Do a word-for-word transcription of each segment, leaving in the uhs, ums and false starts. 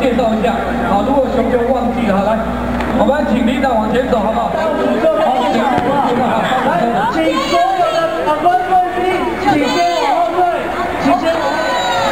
介绍一下。好，如果熊熊忘记了，来，我们请里长往前走，好不好？好，请来，请所有的长官贵宾，请先往后退，请先往后退。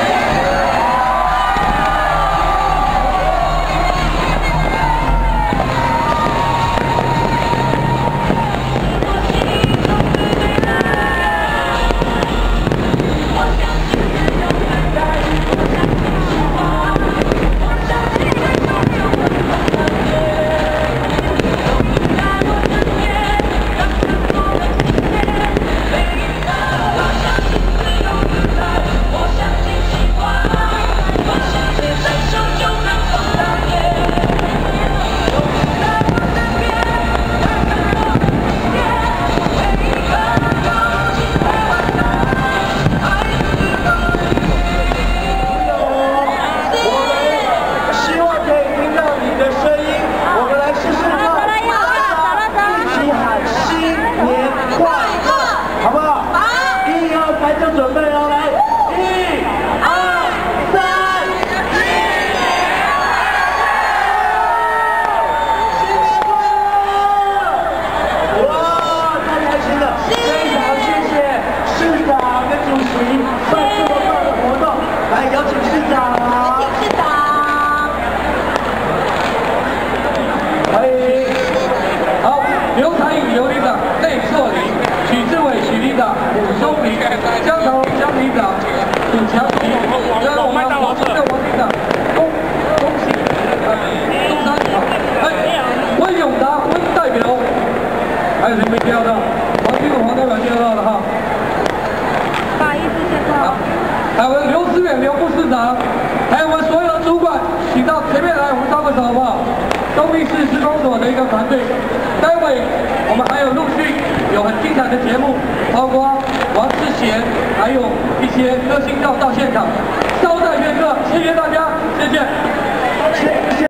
还有谁没叫到？黄金的黄代表叫到了哈。不好意思，先生。好，还有我们刘思远刘副市长，还有我们所有的主管，请到前面来，我们招个手好不好？东力市施工所的一个团队，待会我们还有陆续有很精彩的节目，包括王世贤，还有一些歌星到到现场，稍待片刻，谢谢大家，谢谢。